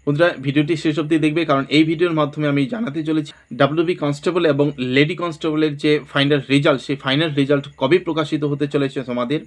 বন্ধুরা ভিডিওটি শেষ অবধি দেখবে, কারণ এই ভিডিওর মাধ্যমে আমি জানাতে চলেছি WBP কনস্টেবল এবং লেডি কনস্টেবলের যে ফাইনাল রেজাল্ট, সেই ফাইনাল রেজাল্ট কবে প্রকাশিত হতে চলেছে তোমাদের,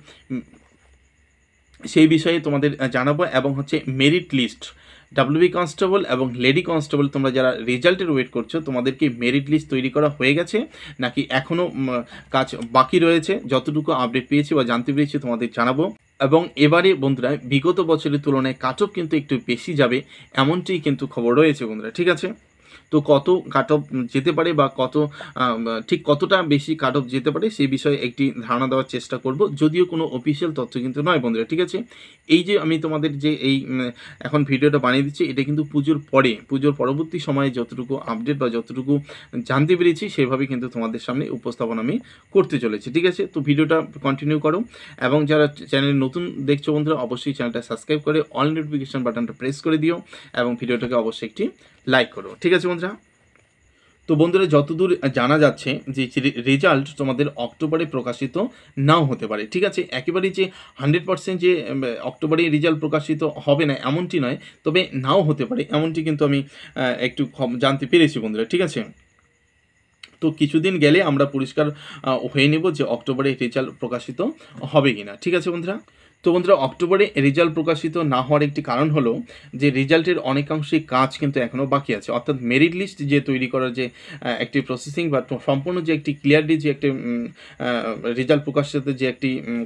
সেই বিষয়ে তোমাদের জানাবো। এবং হচ্ছে মেরিট লিস্ট, WBP কনস্টেবল এবং লেডি কনস্টেবল তোমরা যারা রেজাল্টের ওয়েট করছো, তোমাদেরকে মেরিট লিস্ট তৈরি করা হয়ে গেছে নাকি এখনও কাজ বাকি রয়েছে, যতটুকু আপডেট পেয়েছি বা জানতে পেরেছি তোমাদের জানাবো। এবং এবারে বন্ধুরা বিগত বছরের তুলনায় কাট অফ কিন্তু একটু বেশি যাবে, এমনটি কিন্তু খবর রয়েছে বন্ধুরা, ঠিক আছে। তো কত কাট অফ যেতে পারে বা ঠিক কতটা বেশি কাট অফ যেতে পারে সেই বিষয়ে একটি ধারণা দেওয়ার চেষ্টা করব, যদিও কোনো অফিসিয়াল তথ্য কিন্তু নয় বন্ধুরা, ঠিক আছে। এই যে আমি তোমাদের যে এই এখন ভিডিওটা বানিয়ে দিচ্ছি, এটা কিন্তু পুজোর পরবর্তী সময়ে যতটুকু আপডেট বা যতটুকু জানতে পেরেছি সেভাবে কিন্তু তোমাদের সামনে উপস্থাপন আমি করতে চলেছি, ঠিক আছে। তো ভিডিওটা কন্টিনিউ করো, এবং যারা চ্যানেল নতুন দেখছো বন্ধুরা অবশ্যই চ্যানেলটা সাবস্ক্রাইব করে অল নোটিফিকেশন বাটনটা প্রেস করে দিও, এবং ভিডিওটাকে অবশ্যই একটি লাইক করো, ঠিক আছে বন্ধুরা। তো বন্ধুরা যতদূর জানা যাচ্ছে যে রেজাল্ট তোমাদের অক্টোবরে প্রকাশিত নাও হতে পারে, ঠিক আছে। একেবারেই যে 100% যে অক্টোবরে রেজাল্ট প্রকাশিত হবে না এমনটি নয়, তবে নাও হতে পারে এমনটি কিন্তু আমি একটু জানতে পেরেছি বন্ধুরা, ঠিক আছে। তো কিছুদিন গেলে আমরা পরিষ্কার হয়ে নেব যে অক্টোবরে রেজাল্ট প্রকাশিত হবে কিনা, ঠিক আছে বন্ধুরা। তো বন্ধুরা অক্টোবরে রেজাল্ট প্রকাশিত না হওয়ার একটি কারণ হলো যে রেজাল্টের অনেকাংশেই কাজ কিন্তু এখনও বাকি আছে, অর্থাৎ মেরিট লিস্ট যে তৈরি করার যে একটি প্রসেসিং বা সম্পূর্ণ যে একটি ক্লিয়ারলি যে একটি রেজাল্ট প্রকাশিত যে একটি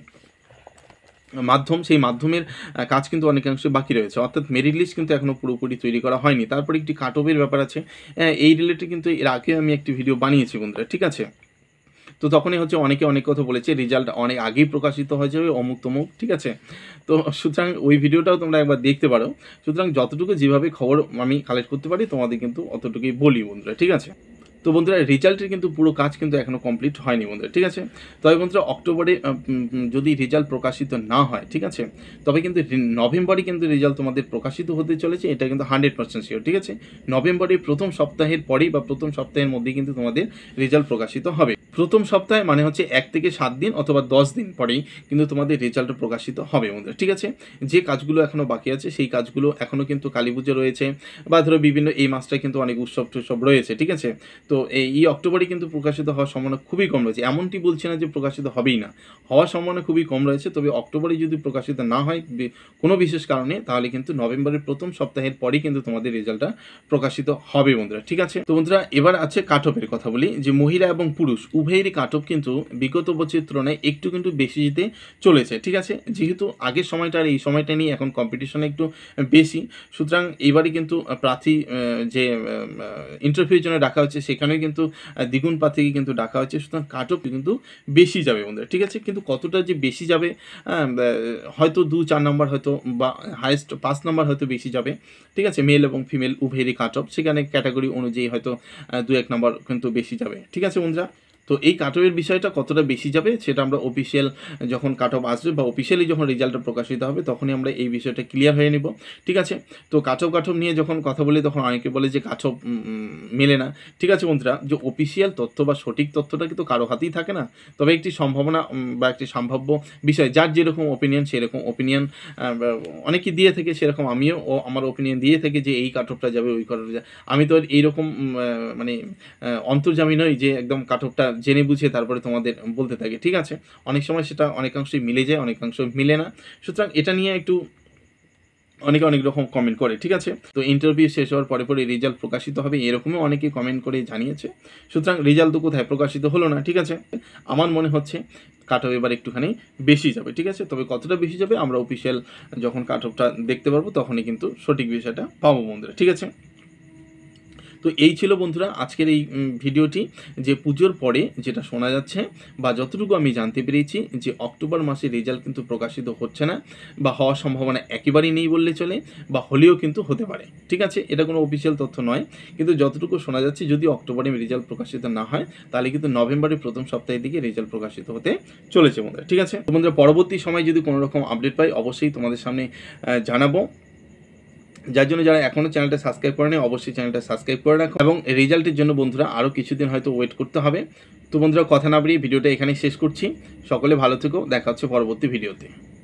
মাধ্যম, সেই মাধ্যমের কাজ কিন্তু অনেকাংশে বাকি রয়েছে, অর্থাৎ মেরিট লিস্ট কিন্তু এখনও পুরোপুরি তৈরি করা হয়নি। তারপরে একটি কাট অফের ব্যাপার আছে, এই রিলেটেড কিন্তু এর আগে আমি একটি ভিডিও বানিয়েছি বন্ধুরা, ঠিক আছে। তো তখনই হচ্ছে অনেকে অনেক কথা বলেছে রেজাল্ট অনেক আগেই প্রকাশিত হয়ে যাবে অমুক তমুক, ঠিক আছে। তো সুতরাং ওই ভিডিওটাও তোমরা একবার দেখতে পারো। সুতরাং যতটুকু যেভাবে খবর আমি কালেক্ট করতে পারি তোমাদের কিন্তু অতটুকুই বলি বন্ধুরা, ঠিক আছে। তো বন্ধুরা রেজাল্টের কিন্তু পুরো কাজ কিন্তু এখনও কমপ্লিট হয়নি বন্ধুরা, ঠিক আছে। তবে বন্ধুরা অক্টোবরে যদি রেজাল্ট প্রকাশিত না হয়, ঠিক আছে, তবে কিন্তু নভেম্বরে কিন্তু রেজাল্ট তোমাদের প্রকাশিত হতে চলেছে, এটা কিন্তু 100% শিওর, ঠিক আছে। নভেম্বরের প্রথম সপ্তাহের পরেই বা প্রথম সপ্তাহের মধ্যেই কিন্তু তোমাদের রেজাল্ট প্রকাশিত হবে। প্রথম সপ্তাহে মানে হচ্ছে 1 থেকে 7 দিন অথবা 10 দিন পরেই কিন্তু তোমাদের রেজাল্ট প্রকাশিত হবে বন্ধুরা, ঠিক আছে। যে কাজগুলো এখনও বাকি আছে সেই কাজগুলো এখনও কিন্তু কালী পুজো রয়েছে, বা ধরো বিভিন্ন এই মাসটায় কিন্তু অনেক উৎসব টুৎসব রয়েছে, ঠিক আছে। তো এই অক্টোবরে কিন্তু প্রকাশিত হওয়ার সম্ভাবনা খুবই কম রয়েছে, এমনটি বলছি না যে প্রকাশিত হবেই না, হওয়ার সম্ভাবনা খুবই কম রয়েছে। তবে অক্টোবরে যদি প্রকাশিত না হয় কোনো বিশেষ কারণে, তাহলে কিন্তু নভেম্বরের প্রথম সপ্তাহের পরেই কিন্তু তোমাদের রেজাল্টটা প্রকাশিত হবে বন্ধুরা, ঠিক আছে। তো বন্ধুরা এবার আছে কাট অফের কথা বলি, যে মহিলা এবং পুরুষ উভয়েরই কাট অফ কিন্তু বিগত বছরের তুলনায় একটু কিন্তু বেশি যেতে চলেছে, ঠিক আছে। যেহেতু আগের সময়টা আর এই সময়টা নিয়ে এখন কম্পিটিশন একটু বেশি, সুতরাং এইবারই কিন্তু প্রার্থী যে ইন্টারভিউর জন্য ডাকা হচ্ছে সেখানেও কিন্তু দ্বিগুণ প্রার্থীকে কিন্তু ডাকা হচ্ছে, সুতরাং কাট অফ কিন্তু বেশি যাবে বন্ধুরা, ঠিক আছে। কিন্তু কতটা যে বেশি যাবে, হয়তো 2-4 নম্বর হয়তো, বা হায়েস্ট 5 নম্বর হয়তো বেশি যাবে, ঠিক আছে। মেল এবং ফিমেল উভয়েরই কাট অফ, সেখানে ক্যাটাগরি অনুযায়ী হয়তো 2-1 নম্বর কিন্তু বেশি যাবে, ঠিক আছে বন্ধুরা। তো এই কাট অফের বিষয়টা কতটা বেশি যাবে সেটা আমরা অফিসিয়াল যখন কাট অফ আসবে বা অফিসিয়ালি যখন রেজাল্টটা প্রকাশিত হবে তখনই আমরা এই বিষয়টা ক্লিয়ার হয়ে নেব, ঠিক আছে। তো কাট অফ নিয়ে যখন কথা বলি তখন অনেকে বলে যে কাট অফ মেলে না, ঠিক আছে বন্ধুরা। যে অফিসিয়াল তথ্য বা সঠিক তথ্যটা কিন্তু কারো হাতেই থাকে না, তবে একটি সম্ভাবনা বা একটি সম্ভাব্য বিষয়, যার যেরকম ওপিনিয়ন সেরকম ওপিনিয়ন অনেকেই দিয়ে থেকে, সেরকম আমিও আমার ওপিনিয়ন দিয়ে থেকে যে এই কাট অফটা যাবে ওই কাট অফটা যাবে। আমি তো এইরকম মানে অন্তর্যামী নই যে একদম কাট অফটা জেনে বুঝে তারপরে তোমাদের বলতে থাকে, ঠিক আছে। অনেক সময় সেটা অনেকাংশই মিলে যায়, অনেকাংশ মিলে না, সুতরাং এটা নিয়ে একটু অনেকে অনেক রকম কমেন্ট করে, ঠিক আছে। তো ইন্টারভিউ শেষ হওয়ার পরে রেজাল্ট প্রকাশিত হবে এরকমও অনেকে কমেন্ট করে জানিয়েছে, সুতরাং রেজাল্ট তো কোথায় প্রকাশিত হলো না, ঠিক আছে। আমার মনে হচ্ছে কাট অফ এবার একটুখানি বেশি যাবে, ঠিক আছে। তবে কতটা বেশি যাবে আমরা অফিসিয়াল যখন কাট অফটা দেখতে পারবো তখনই কিন্তু সঠিক বিষয়টা পাবো বন্ধুরা, ঠিক আছে। তো এই ছিল বন্ধুরা আজকের এই ভিডিওটি, যে পুজোর পরে যেটা শোনা যাচ্ছে বা যতটুকু আমি জানতে পেরেছি যে অক্টোবর মাসে রেজাল্ট কিন্তু প্রকাশিত হচ্ছে না, বা হওয়ার সম্ভাবনা একেবারেই নেই বললে চলে, বা হলেও কিন্তু হতে পারে, ঠিক আছে। এটা কোনো অফিসিয়াল তথ্য নয়, কিন্তু যতটুকু শোনা যাচ্ছে যদি অক্টোবরে রেজাল্ট প্রকাশিত না হয় তাহলে কিন্তু নভেম্বরের প্রথম সপ্তাহের দিকে রেজাল্ট প্রকাশিত হতে চলেছে বন্ধুরা, ঠিক আছে। বন্ধুরা পরবর্তী সময় যদি কোনো রকম আপডেট পাই অবশ্যই তোমাদের সামনে জানাবো, যার জন্য যারা এখনও চ্যানেলটা সাবস্ক্রাইব করেনি অবশ্যই চ্যানেলটা সাবস্ক্রাইব করে রাখো, এবং রেজাল্টের জন্য বন্ধুরা আরও কিছুদিন হয়তো ওয়েট করতে হবে। তো বন্ধুরা কথা না বাড়িয়ে ভিডিওটা এখানেই শেষ করছি, সকলে ভালো থেকো, দেখা হচ্ছে পরবর্তী ভিডিওতে।